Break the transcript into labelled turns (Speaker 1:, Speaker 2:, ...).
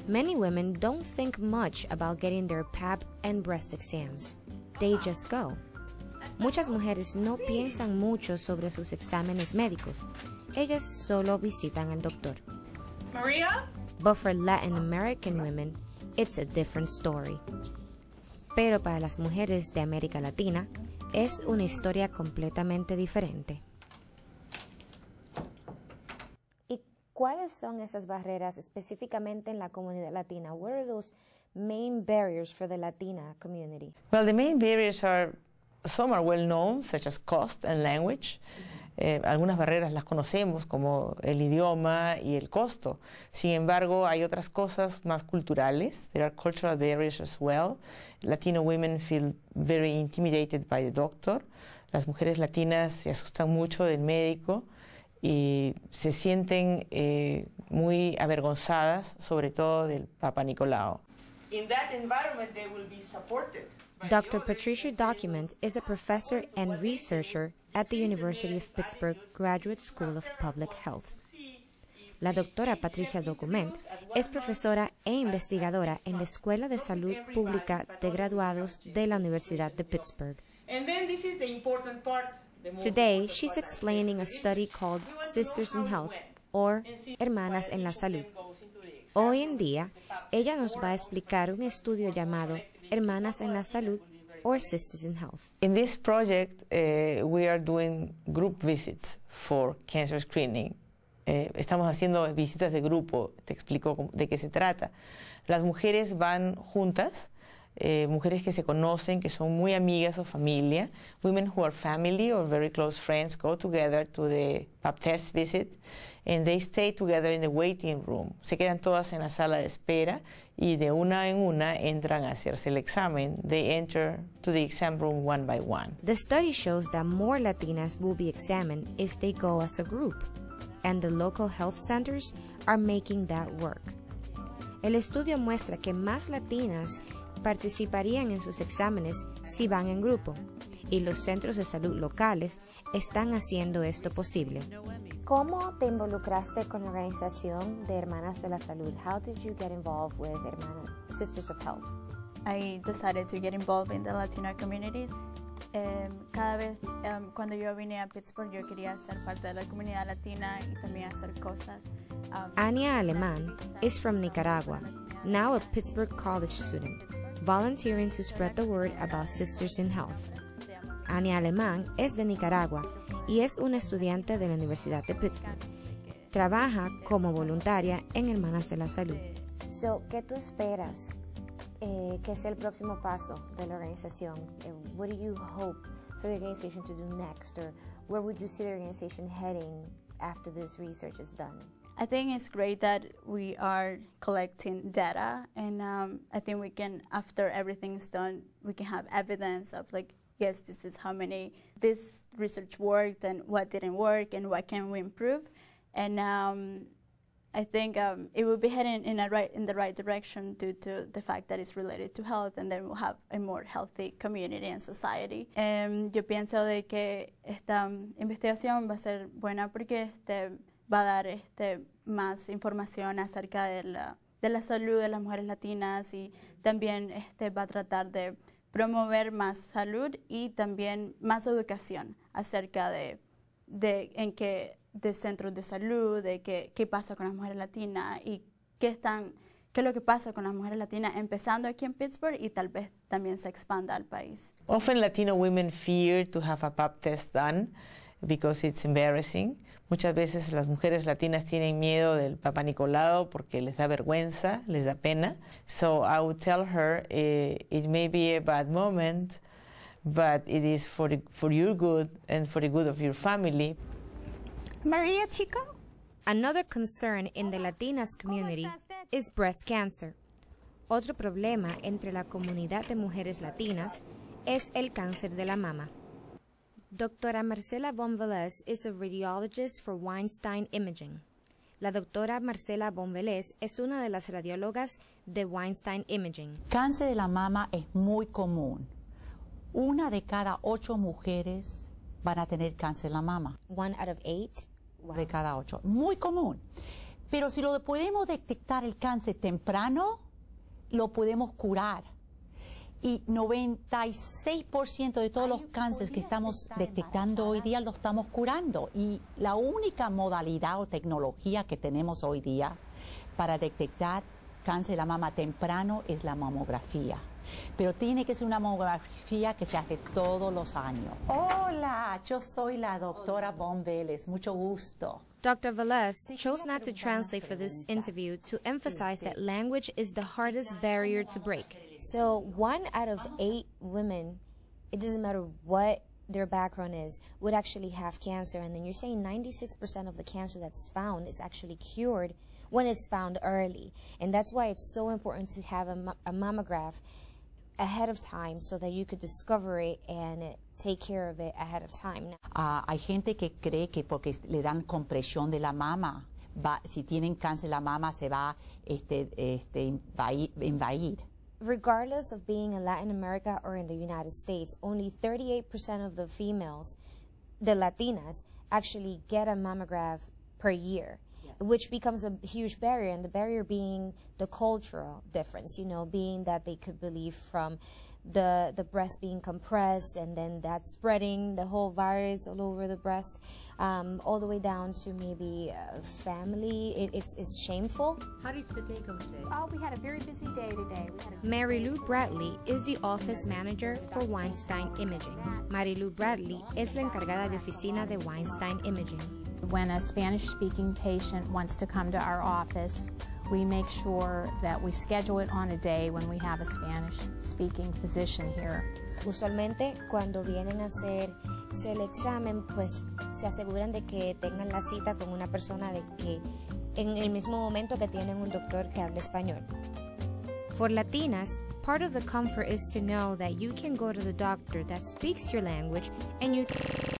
Speaker 1: Many women don't think much about getting their Pap and breast exams. They just go. Muchas mujeres no piensan mucho sobre sus exámenes médicos. Ellas solo visitan al doctor.
Speaker 2: Maria?
Speaker 1: But for Latin American women, it's a different story. Pero para las mujeres de América Latina, es una historia completamente diferente. ¿Y cuáles son esas barreras específicamente en la comunidad latina? What are those main barriers for the Latina community?
Speaker 3: Well, the main barriers are, some are well known, such as cost and language. Algunas barreras las conocemos, como el idioma y el costo. Sin embargo, hay otras cosas más culturales. There are cultural barriers as well. Latino women feel very intimidated by the doctor. Las mujeres latinas se asustan mucho del médico y se sienten muy avergonzadas, sobre todo del Papa Nicolau.
Speaker 2: In that environment, they will be supported.
Speaker 1: Dr. Patricia Document is a professor and researcher at the University of Pittsburgh Graduate School of Public Health. La doctora Patricia Document es profesora e investigadora en la Escuela de Salud Pública de Graduados de la Universidad de Pittsburgh. Today, she's explaining a study called Sisters in Health, or Hermanas en la Salud. Hoy en día, ella nos va a explicar un estudio llamado Hermanas en la Salud, or Sisters in Health.
Speaker 3: In this project, we are doing group visits for cancer screening. Estamos haciendo visitas de grupo. Te explico de qué se trata. Las mujeres van juntas, mujeres que se conocen, que son muy amigas o familia. Women who are family or very close friends go together to the Pap test visit and they stay together in the waiting room. Se quedan todas en la sala de espera y de una en una entran a hacerse el examen. They enter to the exam room one by one.
Speaker 1: The study shows that more Latinas will be examined if they go as a group, and the local health centers are making that work. El estudio muestra que más latinas participarían en sus exámenes si van en grupo, y los centros de salud locales están haciendo esto posible. ¿Cómo te involucraste con la organización de Hermanas de la Salud? How did you get involved with Sisters of Health?
Speaker 4: I decided to get involved in the Latino communities. Cada vez cuando yo vine a Pittsburgh yo quería ser parte de la comunidad latina y también hacer cosas.
Speaker 1: Ania Alemán is from Nicaragua, now a Pittsburgh college student, volunteering to spread the word about Sisters in Health. Ania Alemán es de Nicaragua y es una estudiante de la Universidad de Pittsburgh. Trabaja como voluntaria en Hermanas de la Salud. ¿Qué tú esperas que es el próximo paso de la organización? What do you hope for the organization to do next, or where would you see the organization heading after this research is done?
Speaker 4: I think it's great that we are collecting data, and I think we can, after everything's done, we can have evidence of like, yes, this is how many this research worked and what didn't work and what can we improve. And I think it will be heading in the right direction due to the fact that it's related to health, and then we'll have a more healthy community and society. Yo pienso de que esta investigación va a ser buena porque va a dar más información acerca de la salud de las mujeres latinas, y también va a tratar de promover más salud y también más educación acerca de centros de salud, de qué pasa con las mujeres latinas y qué es lo que pasa con las mujeres latinas, empezando aquí en Pittsburgh y tal vez también se expanda al país.
Speaker 3: Often Latino women fear to have a Pap test done because it's embarrassing. Muchas veces las mujeres latinas tienen miedo del Papa Nicolau porque les da vergüenza, les da pena. So I would tell her it may be a bad moment, but it is for your good and for the good of your family.
Speaker 5: Maria, chico?
Speaker 1: Another concern in the Latinas community is breast cancer. Otro problema entre la comunidad de mujeres latinas es el cáncer de la mama. Doctora Marcela von Velez is a radiologist for Weinstein Imaging. La doctora Marcela von Velez es una de las radiólogas de Weinstein Imaging.
Speaker 6: Cáncer de la mama es muy común. 1 de cada 8 mujeres van a tener cáncer de la mama.
Speaker 1: 1 out of 8?
Speaker 6: Wow. De cada 8. Muy común. Pero si lo podemos detectar el cáncer temprano, lo podemos curar. Y 96% de todos los cánceres que estamos detectando hoy día lo estamos curando. Y la única modalidad o tecnología que tenemos hoy día para detectar cáncer de la mama temprano es la mamografía. Pero tiene que ser una mamografía que se hace todos los años. Hola, yo soy la doctora Von Vélez. Mucho gusto.
Speaker 1: Dr. Velez chose not to translate for this interview to emphasize that language is the hardest barrier to break.
Speaker 7: So 1 out of 8 women, it doesn't matter what their background is, would actually have cancer. And then you're saying 96% of the cancer that's found is actually cured when it's found early. And that's why it's so important to have a mammograph ahead of time so that you could discover it and take care of it ahead of time.
Speaker 6: Hay gente que cree que porque le dan compresión de la mama, si tienen cáncer de la mama se va a invadir.
Speaker 7: Regardless of being in Latin America or in the United States, only 38% of the females, the Latinas, actually get a mammogram per year, which becomes a huge barrier, and the barrier being the cultural difference, you know, being that they could believe from the breast being compressed and then that spreading the whole virus all over the breast, all the way down to maybe family. It's shameful.
Speaker 8: How did the day go today?
Speaker 5: Oh, we had a very busy day today.
Speaker 1: Mary Lou Bradley is the office manager for Weinstein Imaging. Mary Lou Bradley es la encargada de oficina de Weinstein Imaging.
Speaker 9: When a Spanish-speaking patient wants to come to our office, we make sure that we schedule it on a day when we have a Spanish-speaking physician here.
Speaker 7: Usualmente cuando vienen a hacer el examen, pues se aseguran de que tengan la cita con una persona de que en el mismo momento que tienen un doctor que hable español.
Speaker 1: For Latinas, part of the comfort is to know that you can go to the doctor that speaks your language and you